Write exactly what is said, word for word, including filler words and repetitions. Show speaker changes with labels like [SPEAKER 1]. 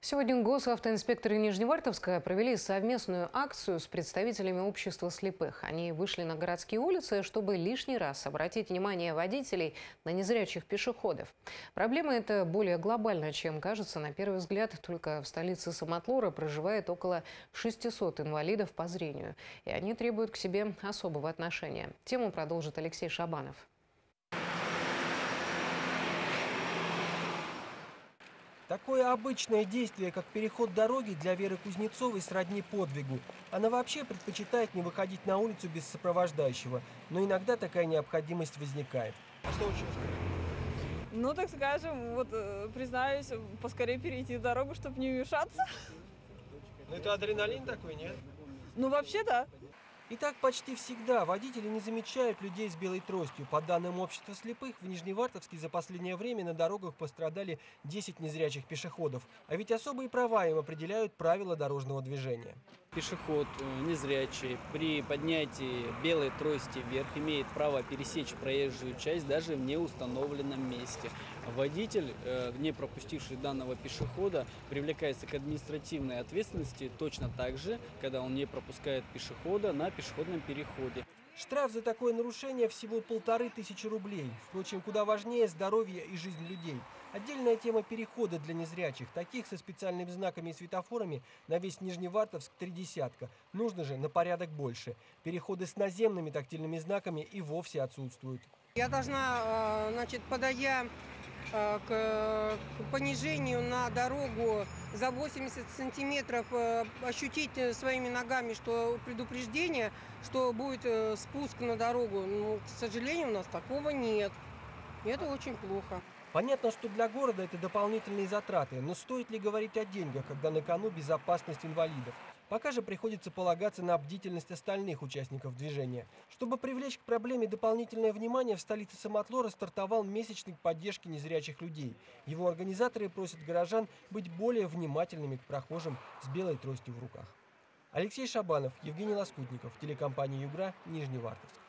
[SPEAKER 1] Сегодня госавтоинспекторы Нижневартовска провели совместную акцию с представителями общества слепых. Они вышли на городские улицы, чтобы лишний раз обратить внимание водителей на незрячих пешеходов. Проблема эта более глобальна, чем кажется на первый взгляд. Только в столице Самотлора проживает около шестисот инвалидов по зрению. И они требуют к себе особого отношения. Тему продолжит Алексей Шабанов.
[SPEAKER 2] Такое обычное действие, как переход дороги, для Веры Кузнецовой сродни подвигу. Она вообще предпочитает не выходить на улицу без сопровождающего, но иногда такая необходимость возникает. А что вы чувствуете?
[SPEAKER 3] Ну, так скажем, вот э, признаюсь, поскорее перейти дорогу, чтобы не мешаться.
[SPEAKER 2] Ну это адреналин такой, нет?
[SPEAKER 3] Ну, вообще, да.
[SPEAKER 2] И так почти всегда водители не замечают людей с белой тростью. По данным общества слепых, в Нижневартовске за последнее время на дорогах пострадали десять незрячих пешеходов. А ведь особые права им определяют правила дорожного движения.
[SPEAKER 4] Пешеход незрячий при поднятии белой трости вверх имеет право пересечь проезжую часть даже в неустановленном месте. Водитель, не пропустивший данного пешехода, привлекается к административной ответственности точно так же, когда он не пропускает пешехода на пешеходном переходе.
[SPEAKER 2] Штраф за такое нарушение всего полторы тысячи рублей. Впрочем, куда важнее здоровье и жизнь людей. Отдельная тема перехода для незрячих. Таких со специальными знаками и светофорами на весь Нижневартовск три десятка. Нужно же на порядок больше. Переходы с наземными тактильными знаками и вовсе отсутствуют.
[SPEAKER 5] Я должна, значит, подойдя к понижению на дорогу за восемьдесят сантиметров, ощутить своими ногами, что предупреждение, что будет спуск на дорогу. Но, к сожалению, у нас такого нет. И это очень плохо.
[SPEAKER 2] Понятно, что для города это дополнительные затраты, но стоит ли говорить о деньгах, когда на кону безопасность инвалидов? Пока же приходится полагаться на бдительность остальных участников движения. Чтобы привлечь к проблеме дополнительное внимание, в столице Самотлора стартовал месячник поддержки незрячих людей. Его организаторы просят горожан быть более внимательными к прохожим с белой тростью в руках. Алексей Шабанов, Евгений Лоскутников, телекомпания «Югра», Нижневартовск.